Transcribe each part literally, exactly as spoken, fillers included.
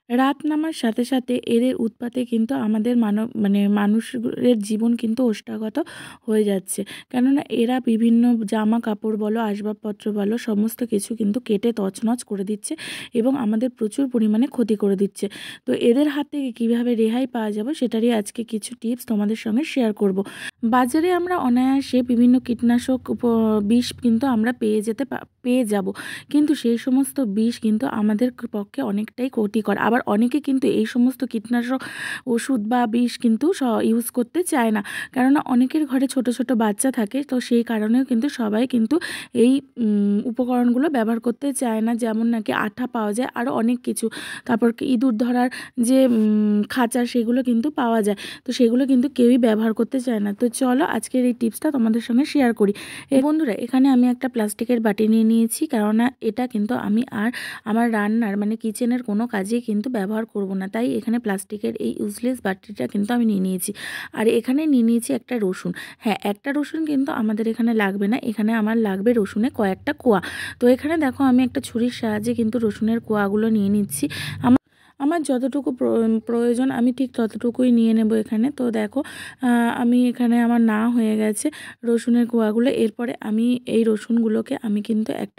রাত নামার সাথে সাথে এদের উৎপাতে কিন্তু আমাদের মানব মানে মানুষের জীবন কিন্তু ওষ্ঠাগত হয়ে যাচ্ছে। কেননা এরা বিভিন্ন জামা কাপড় বলো, আসবাবপত্র বলো, সমস্ত কিছু কিন্তু কেটে তছনছ করে দিচ্ছে এবং আমাদের প্রচুর পরিমাণে ক্ষতি করে দিচ্ছে। তো এদের হাত থেকে কীভাবে রেহাই পাওয়া যাবে সেটারই আজকে কিছু টিপস তোমাদের সঙ্গে শেয়ার করব। বাজারে আমরা অনায়াসে বিভিন্ন কীটনাশক উপ বিষ কিন্তু আমরা পেয়ে যেতে পা পেয়ে যাব, কিন্তু সেই সমস্ত বিষ কিন্তু আমাদের পক্ষে অনেকটাই ক্ষতিকর। আবার অনেকে কিন্তু এই সমস্ত কীটনাশক ওষুধ বা বিষ কিন্তু স ইউজ করতে চায় না, কেননা অনেকের ঘরে ছোট ছোট বাচ্চা থাকে। তো সেই কারণেও কিন্তু সবাই কিন্তু এই উপকরণগুলো ব্যবহার করতে চায় না, যেমন নাকি আঠা পাওয়া যায়, আরও অনেক কিছু। তারপর ইঁদুর ধরার যে খাঁচা সেগুলো কিন্তু পাওয়া যায়, তো সেগুলো কিন্তু কেউই ব্যবহার করতে চায় না। তো চলো আজকের এই টিপসটা তোমাদের সঙ্গে শেয়ার করি। এই বন্ধুরা, এখানে আমি একটা প্লাস্টিকের বাটি নিয়ে নিয়েছি, কেননা এটা কিন্তু আমি আর আমার রান্নার মানে কিচেনের কোনো কাজে কিন্তু ব্যবহার করব না, তাই এখানে প্লাস্টিকের এই ইউজলেস বাটিটা কিন্তু আমি নিয়ে নিয়েছি। আর এখানে নিয়ে নিয়েছি একটা রসুন। হ্যাঁ, একটা রসুন কিন্তু আমাদের এখানে লাগবে না, এখানে আমার লাগবে রসুনে কয়েকটা কোয়া। তো এখানে দেখো আমি একটা ছুরির সাহায্যে কিন্তু রসুনের কোয়াগুলো নিয়ে নিচ্ছি। আমার আমার যতটুকু প্রয়োজন আমি ঠিক ততটুকুই নিয়ে নেব এখানে। তো দেখো আমি এখানে আমার না হয়ে গেছে রসুনের কোয়াগুলো। এরপরে আমি এই রসুনগুলোকে আমি কিন্তু একটা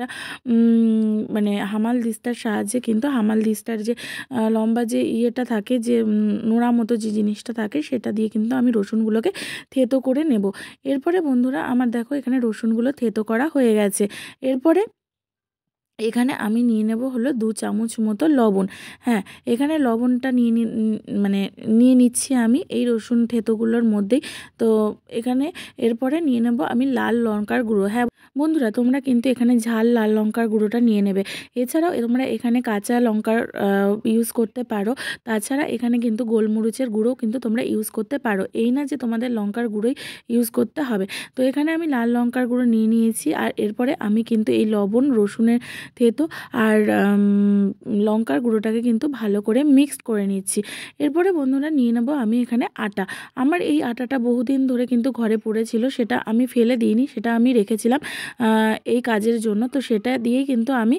মানে হামাল দিস্তার সাহায্যে কিন্তু হামাল দিস্তার যে লম্বা যে ইয়েটা থাকে, যে নোড়া মতো যে জিনিসটা থাকে, সেটা দিয়ে কিন্তু আমি রসুনগুলোকে থেতো করে নেব। এরপরে বন্ধুরা আমার দেখো এখানে রসুনগুলো থেতো করা হয়ে গেছে। এরপরে এখানে আমি নিয়ে নেব হলো দু চামচ মতো লবণ। হ্যাঁ, এখানে লবণটা নিয়ে মানে নিয়ে নিচ্ছি আমি এই রসুন থেতোগুলোর মধ্যেই। তো এখানে এরপরে নিয়ে নেব আমি লাল লঙ্কার গুঁড়ো। হ্যাঁ বন্ধুরা, তোমরা কিন্তু এখানে ঝাল লাল লঙ্কার গুঁড়োটা নিয়ে নেবে। এছাড়াও তোমরা এখানে কাঁচা লঙ্কার ইউজ করতে পারো। তাছাড়া এখানে কিন্তু গোলমরিচের গুঁড়ো কিন্তু তোমরা ইউজ করতে পারো, এই না যে তোমাদের লঙ্কার গুঁড়োই ইউজ করতে হবে। তো এখানে আমি লাল লঙ্কার গুঁড়ো নিয়ে নিয়েছি। আর এরপরে আমি কিন্তু এই লবণ, রসুনের থেতো আর লঙ্কার গুঁড়োটাকে কিন্তু ভালো করে মিক্সড করে নিচ্ছি। এরপরে বন্ধুরা নিয়ে নেব আমি এখানে আটা। আমার এই আটাটা বহুদিন ধরে কিন্তু ঘরে পড়েছিল, সেটা আমি ফেলে দিইনি, সেটা আমি রেখেছিলাম এই কাজের জন্য। তো সেটা দিয়েই কিন্তু আমি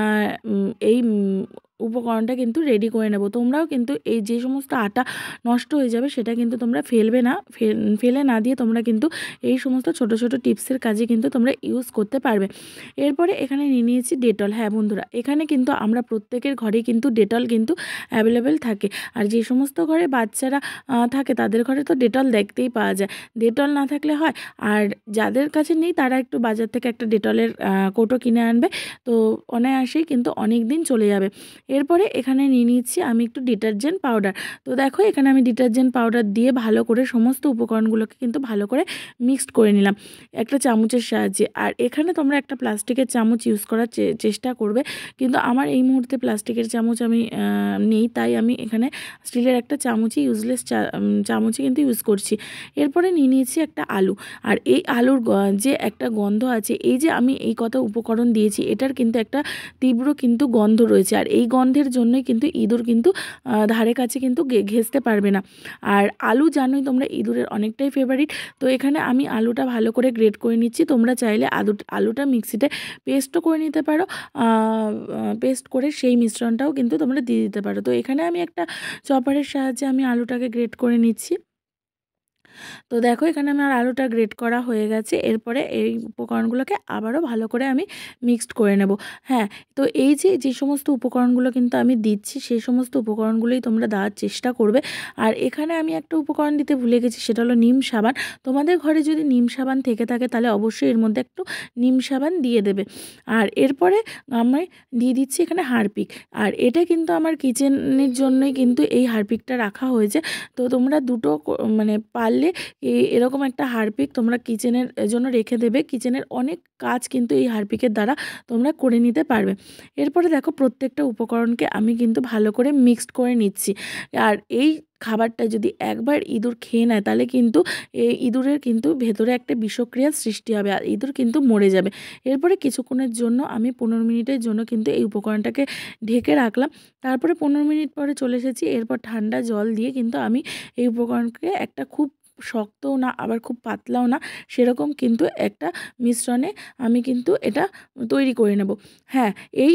এই উপকরণটা কিন্তু রেডি করে নেব। তোমরাও কিন্তু এই যে সমস্ত আটা নষ্ট হয়ে যাবে সেটা কিন্তু তোমরা ফেলবে না, ফেলে না দিয়ে তোমরা কিন্তু এই সমস্ত ছোট ছোট টিপসের কাজে কিন্তু তোমরা ইউজ করতে পারবে। এরপরে এখানে নিয়ে নিয়েছি ডেটল। হ্যাঁ বন্ধুরা, এখানে কিন্তু আমরা প্রত্যেকের ঘরেই কিন্তু ডেটল কিন্তু অ্যাভেলেবেল থাকে। আর যে সমস্ত ঘরে বাচ্চারা থাকে তাদের ঘরে তো ডেটল দেখতেই পাওয়া যায়, ডেটল না থাকলে হয়। আর যাদের কাছে নেই তারা একটু বাজার থেকে একটা ডেটলের কৌটো কিনে আনবে, তো অনায়াসেই কিন্তু অনেক দিন চলে যাবে। এরপরে এখানে নিয়ে নিচ্ছি আমি একটু ডিটারজেন্ট পাউডার। তো দেখো এখানে আমি ডিটারজেন্ট পাউডার দিয়ে ভালো করে সমস্ত উপকরণগুলোকে কিন্তু ভালো করে মিক্সড করে নিলাম একটা চামচের সাহায্যে। আর এখানে তোমরা একটা প্লাস্টিকের চামচ ইউজ করার চেষ্টা করবে, কিন্তু আমার এই মুহূর্তে প্লাস্টিকের চামচ আমি নেই, তাই আমি এখানে স্টিলের একটা চামচই ইউজলেস চামচই কিন্তু ইউজ করছি। এরপরে নিয়ে নিয়েছি একটা আলু। আর এই আলুর যে একটা গন্ধ আছে, এই যে আমি এই কত উপকরণ দিয়েছি এটার কিন্তু একটা তীব্র কিন্তু গন্ধ রয়েছে, আর এই গন্ধের জন্যই কিন্তু ইঁদুর কিন্তু ধারে কাছে কিন্তু ঘেঁষতে পারবে না। আর আলু জানোই তোমরা ইঁদুরের অনেকটাই ফেভারিট। তো এখানে আমি আলুটা ভালো করে গ্রেট করে নিচ্ছি। তোমরা চাইলে আলু আলুটা মিক্সিতে পেস্টও করে নিতে পারো, পেস্ট করে সেই মিশ্রণটাও কিন্তু তোমরা দিয়ে দিতে পারো। তো এখানে আমি একটা চপারের সাহায্যে আমি আলুটাকে গ্রেট করে নিচ্ছি। তো দেখো এখানে আমার আলুটা গ্রেট করা হয়ে গেছে। এরপরে এই উপকরণগুলোকে আবারও ভালো করে আমি মিক্সড করে নেব। হ্যাঁ, তো এই যে যে সমস্ত উপকরণগুলো কিন্তু আমি দিচ্ছি সেই সমস্ত উপকরণগুলোই তোমরা দেওয়ার চেষ্টা করবে। আর এখানে আমি একটা উপকরণ দিতে ভুলে গেছি, সেটা হলো নিম সাবান। তোমাদের ঘরে যদি নিম সাবান থেকে থাকে তাহলে অবশ্যই এর মধ্যে একটু নিম সাবান দিয়ে দেবে। আর এরপরে আমি দিয়ে দিচ্ছি এখানে হারপিক। আর এটা কিন্তু আমার কিচেনের জন্যই কিন্তু এই হারপিকটা রাখা হয়েছে। তো তোমরা দুটো মানে পারলে এরকম একটা হারপিক তোমরা কিচেনের জন্য রেখে দেবে। কিচেনের অনেক কাজ কিন্তু এই হারপিকের দ্বারা তোমরা করে নিতে পারবে। এরপরে দেখো প্রত্যেকটা উপকরণকে আমি কিন্তু ভালো করে মিক্সড করে নিচ্ছি। আর এই খাবারটা যদি একবার ইঁদুর খেয়ে নেয় তাহলে কিন্তু এই ইঁদুরের কিন্তু ভেতরে একটা বিষক্রিয়ার সৃষ্টি হবে, আর ইঁদুর কিন্তু মরে যাবে। এরপরে কিছুক্ষণের জন্য আমি পনেরো মিনিটের জন্য কিন্তু এই উপকরণটাকে ঢেকে রাখলাম। তারপরে পনেরো মিনিট পরে চলে এসেছি। এরপর ঠান্ডা জল দিয়ে কিন্তু আমি এই উপকরণকে একটা খুব শক্তও না আবার খুব পাতলাও না সেরকম কিন্তু একটা মিশ্রণে আমি কিন্তু এটা তৈরি করে নেব। হ্যাঁ, এই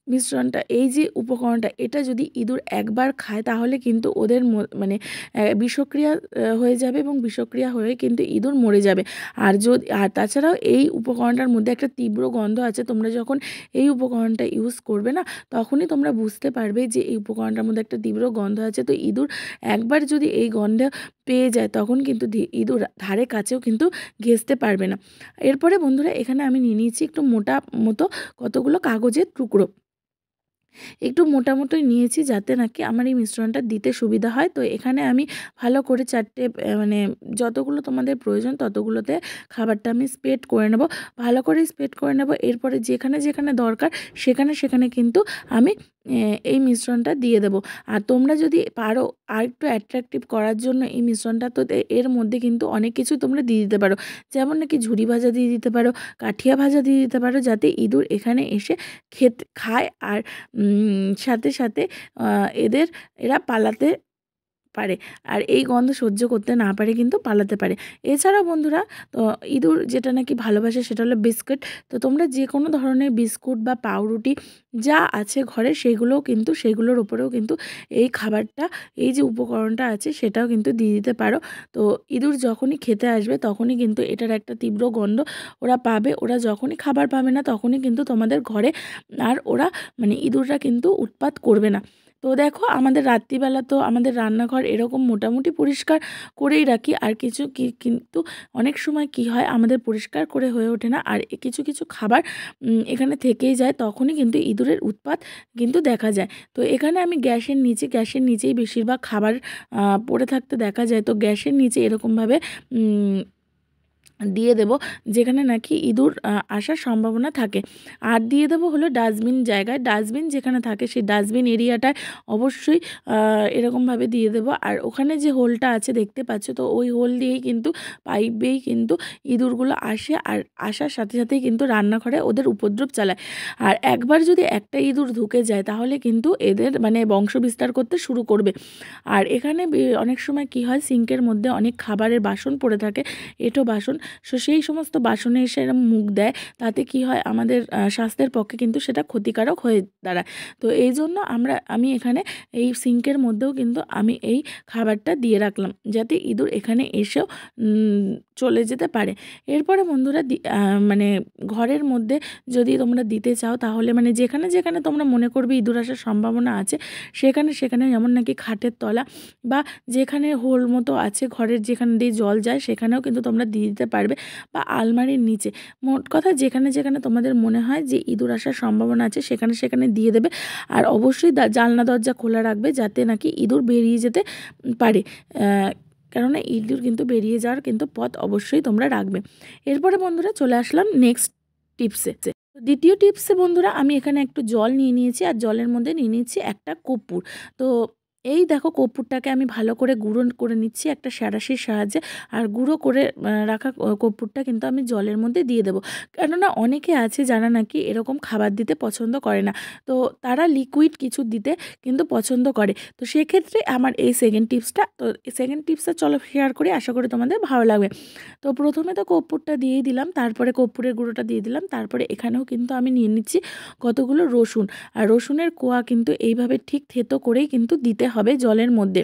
মিশ্রণটা, এই যে উপকরণটা, এটা যদি ইঁদুর একবার খায় তাহলে কিন্তু ওদের মানে বিষক্রিয়া হয়ে যাবে এবং বিষক্রিয়া হয়ে কিন্তু ইঁদুর মরে যাবে। আর যদি আর তাছাড়াও এই উপকরণটার মধ্যে একটা তীব্র গন্ধ আছে। তোমরা যখন এই উপকরণটা ইউজ করবে না, তখনই তোমরা বুঝতে পারবে যে এই উপকরণটার মধ্যে একটা তীব্র গন্ধ আছে। তো ইঁদুর একবার যদি এই গন্ধ পেয়ে যায় তখন কিন্তু ইঁদুর ধারে কাছেও কিন্তু ঘেঁষতে পারবে না। এরপরে বন্ধুরা এখানে আমি নিয়ে নিয়েছি একটু মোটা মতো কতগুলো কাগজের টুকরো, একটু মোটামুটি নিয়েছি যাতে নাকি আমার এই মিশ্রণটা দিতে সুবিধা হয়। তো এখানে আমি ভালো করে চারটে মানে যতগুলো তোমাদের প্রয়োজন ততগুলোতে খাবারটা আমি স্প্রেড করে নেব, ভালো করে স্প্রেড করে নেব। এরপরে যেখানে যেখানে দরকার সেখানে সেখানে কিন্তু আমি এই মিশ্রণটা দিয়ে দেব। আর তোমরা যদি পারো আর একটু অ্যাট্রাকটিভ করার জন্য এই মিশ্রণটা, তো এর মধ্যে কিন্তু অনেক কিছু তোমরা দিয়ে দিতে পারো, যেমন নাকি ঝুরি ভাজা দিয়ে দিতে পারো, কাঠিয়া ভাজা দিয়ে দিতে পারো, যাতে ইঁদুর এখানে এসে খেতে খায় আর সাথে সাথে এদের এরা পালাতে পারে, আর এই গন্ধ সহ্য করতে না পারে কিন্তু পালাতে পারে। এছাড়াও বন্ধুরা, তো ইঁদুর যেটা নাকি ভালোবাসে সেটা হলো বিস্কুট। তো তোমরা যে কোনো ধরনের বিস্কুট বা পাউরুটি যা আছে ঘরে সেগুলোও কিন্তু সেগুলোর উপরেও কিন্তু এই খাবারটা, এই যে উপকরণটা আছে সেটাও কিন্তু দিয়ে দিতে পারো। তো ইঁদুর যখনই খেতে আসবে তখনই কিন্তু এটার একটা তীব্র গন্ধ ওরা পাবে। ওরা যখনই খাবার পাবে না তখনই কিন্তু তোমাদের ঘরে আর ওরা মানে ইঁদুররা কিন্তু উৎপাত করবে না। তো দেখো আমাদের রাত্রিবেলা তো আমাদের রান্নাঘর এরকম মোটামুটি পরিষ্কার করেই রাখি, আর কিছু কি কিন্তু অনেক সময় কি হয় আমাদের পরিষ্কার করে হয়ে ওঠে না, আর কিছু কিছু খাবার এখানে থেকেই যায়, তখনই কিন্তু ইঁদুরের উৎপাত কিন্তু দেখা যায়। তো এখানে আমি গ্যাসের নিচে গ্যাসের নিচেই বেশিরভাগ খাবার পড়ে থাকতে দেখা যায়। তো গ্যাসের নিচে এরকমভাবে দিয়ে দেব যেখানে নাকি ইঁদুর আসার সম্ভাবনা থাকে। আর দিয়ে দেবো হলো ডাস্টবিন জায়গায়, ডাস্টবিন যেখানে থাকে সেই ডাস্টবিন এরিয়াটায় অবশ্যই এরকমভাবে দিয়ে দেবো। আর ওখানে যে হোলটা আছে দেখতে পাচ্ছ, তো ওই হোল দিয়েই কিন্তু পাইপ দিয়েই কিন্তু ইঁদুরগুলো আসে, আর আসার সাথে সাথেই কিন্তু রান্নাঘরে ওদের উপদ্রব চালায়। আর একবার যদি একটা ইঁদুর ঢুকে যায় তাহলে কিন্তু এদের মানে বংশ বিস্তার করতে শুরু করবে। আর এখানে অনেক সময় কি হয়, সিঙ্কের মধ্যে অনেক খাবারের বাসন পড়ে থাকে, এঁটো বাসন, সো সেই সমস্ত বাসনে এসে এরম মুখ দেয়, তাতে কি হয় আমাদের স্বাস্থ্যের পক্ষে কিন্তু সেটা ক্ষতিকারক হয়ে দাঁড়ায়। তো এই জন্য আমরা আমি এখানে এই সিঙ্কের মধ্যেও কিন্তু আমি এই খাবারটা দিয়ে রাখলাম যাতে ইঁদুর এখানে এসেও চলে যেতে পারে। এরপরে বন্ধুরা মানে ঘরের মধ্যে যদি তোমরা দিতে চাও তাহলে মানে যেখানে যেখানে তোমরা মনে করবে ইঁদুর আসার সম্ভাবনা আছে সেখানে সেখানে, যেমন নাকি খাটের তলা বা যেখানে হোল মতো আছে ঘরের যেখানে দিয়ে জল যায় সেখানেও কিন্তু তোমরা দিয়ে দিতে পারবে, বা আলমারির নিচে, মোট কথা যেখানে যেখানে তোমাদের মনে হয় যে ইঁদুর আসার সম্ভাবনা আছে সেখানে সেখানে দিয়ে দেবে। আর অবশ্যই জানলা দরজা খোলা রাখবে যাতে নাকি ইঁদুর বেরিয়ে যেতে পারে, কেননা ইঁদুর কিন্তু বেরিয়ে যাওয়ার কিন্তু পথ অবশ্যই তোমরা রাখবে। এরপরে বন্ধুরা চলে আসলাম নেক্সট টিপসে। দ্বিতীয় টিপসে বন্ধুরা আমি এখানে একটু জল নিয়ে নিয়েছি, আর জলের মধ্যে নিয়ে নিয়েছি একটা কর্পূর। তো এই দেখো কর্পূরটাকে আমি ভালো করে গুঁড়ো করে নিচ্ছি একটা স্যারাশির সাহায্যে, আর গুঁড়ো করে রাখা কর্পূরটা কিন্তু আমি জলের মধ্যে দিয়ে দেবো। কেননা অনেকে আছে যারা নাকি এরকম খাবার দিতে পছন্দ করে না, তো তারা লিকুইড কিছু দিতে কিন্তু পছন্দ করে। তো সেক্ষেত্রে আমার এই সেকেন্ড টিপসটা, তো সেকেন্ড টিপসটা চলো শেয়ার করি, আশা করি তোমাদের ভালো লাগবে। তো প্রথমে তো কর্পূরটা দিয়েই দিলাম, তারপরে কর্পূরের গুঁড়োটা দিয়ে দিলাম, তারপরে এখানেও কিন্তু আমি নিয়ে নিচ্ছি কতগুলো রসুন, আর রসুনের কোয়া কিন্তু এইভাবে ঠিক থেতো করেই কিন্তু দিতে হবে জলের মধ্যে।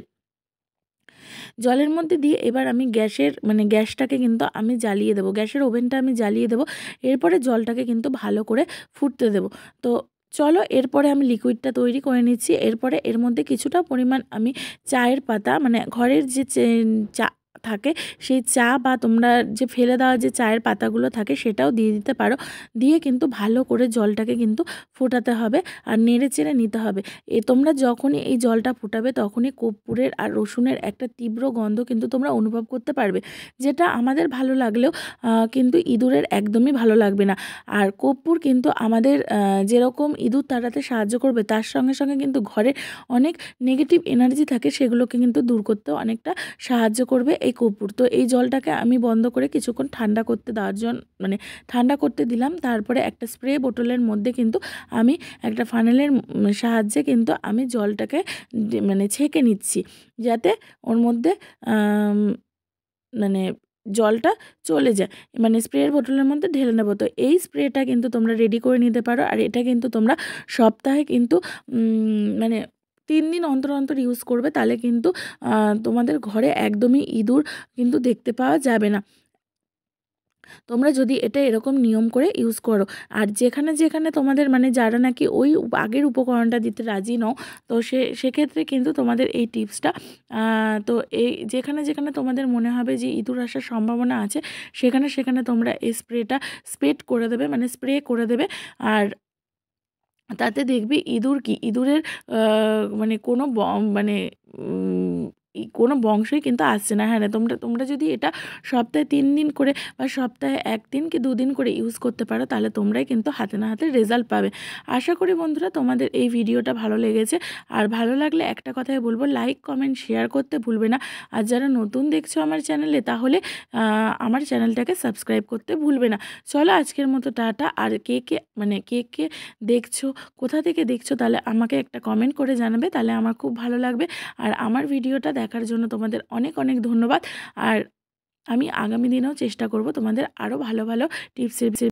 জলের মধ্যে দিয়ে এবার আমি গ্যাসের মানে গ্যাসটাকে কিন্তু আমি জ্বালিয়ে দেবো, গ্যাসের ওভেনটা আমি জ্বালিয়ে দেবো। এরপরে জলটাকে কিন্তু ভালো করে ফুটতে দেবো। তো চলো এরপরে আমি লিকুইডটা তৈরি করে নিচ্ছি। এরপরে এর মধ্যে কিছুটা পরিমাণ আমি চায়ের পাতা মানে ঘরের যে চা থাকে সেই চা বা তোমরা যে ফেলে দেওয়া যে চায়ের পাতাগুলো থাকে সেটাও দিয়ে দিতে পারো, দিয়ে কিন্তু ভালো করে জলটাকে কিন্তু ফোটাতে হবে আর নেড়ে চেড়ে নিতে হবে। এ তোমরা যখনই এই জলটা ফোটাবে তখনই কর্পূরের আর রসুনের একটা তীব্র গন্ধ কিন্তু তোমরা অনুভব করতে পারবে, যেটা আমাদের ভালো লাগলেও কিন্তু ইঁদুরের একদমই ভালো লাগবে না। আর কর্পূর কিন্তু আমাদের যেরকম ইঁদুর তাড়াতে সাহায্য করবে তার সঙ্গে সঙ্গে কিন্তু ঘরে অনেক নেগেটিভ এনার্জি থাকে সেগুলোকে কিন্তু দূর করতেও অনেকটা সাহায্য করবে এই কর্পূর। তো এই জলটাকে আমি বন্ধ করে কিছুক্ষণ ঠান্ডা করতে দেওয়ার জন্য মানে ঠান্ডা করতে দিলাম। তারপরে একটা স্প্রে বোতলের মধ্যে কিন্তু আমি একটা ফানেলের সাহায্যে কিন্তু আমি জলটাকে মানে ছেঁকে নিচ্ছি, যাতে ওর মধ্যে মানে জলটা চলে যায়, মানে স্প্রের বোতলের মধ্যে ঢেলে নেবো। তো এই স্প্রেটা কিন্তু তোমরা রেডি করে নিতে পারো। আর এটা কিন্তু তোমরা সপ্তাহে কিন্তু মানে তিন দিন অন্তর অন্তর ইউজ করবে, তাহলে কিন্তু তোমাদের ঘরে একদমই ইঁদুর কিন্তু দেখতে পাওয়া যাবে না, তোমরা যদি এটা এরকম নিয়ম করে ইউজ করো। আর যেখানে যেখানে তোমাদের মানে যারা নাকি ওই আগের উপকরণটা দিতে রাজি নও, তো সে সেক্ষেত্রে কিন্তু তোমাদের এই টিপসটা, তো এই যেখানে যেখানে তোমাদের মনে হবে যে ইঁদুর আসার সম্ভাবনা আছে, সেখানে সেখানে তোমরা এই স্প্রেটা স্প্রেড করে দেবে, মানে স্প্রে করে দেবে। আর তাতে দেখবি ইঁদুর কি ইঁদুরের মানে কোনো মানে কোনো বংশই কিন্তু আসছে না। হ্যাঁ, তোমরা তোমরা যদি এটা সপ্তাহে তিন দিন করে বা সপ্তাহে একদিন কি দুদিন করে ইউজ করতে পারো, তাহলে তোমরাই কিন্তু হাতে না হাতে রেজাল্ট পাবে। আশা করি বন্ধুরা তোমাদের এই ভিডিওটা ভালো লেগেছে। আর ভালো লাগলে একটা কথাই বলবো, লাইক কমেন্ট শেয়ার করতে ভুলবে না। আর যারা নতুন দেখছো আমার চ্যানেলে, তাহলে আমার চ্যানেলটাকে সাবস্ক্রাইব করতে ভুলবে না। চলো আজকের মতো টাটা। আর কে কে মানে কে কে দেখছো, কোথা থেকে দেখছো, তাহলে আমাকে একটা কমেন্ট করে জানাবে, তাহলে আমার খুব ভালো লাগবে। আর আমার ভিডিওটা দেখার জন্য তোমাদের অনেক অনেক ধন্যবাদ। আর আমি আগামী দিনেও চেষ্টা করব তোমাদের আরও ভালো ভালো টিপস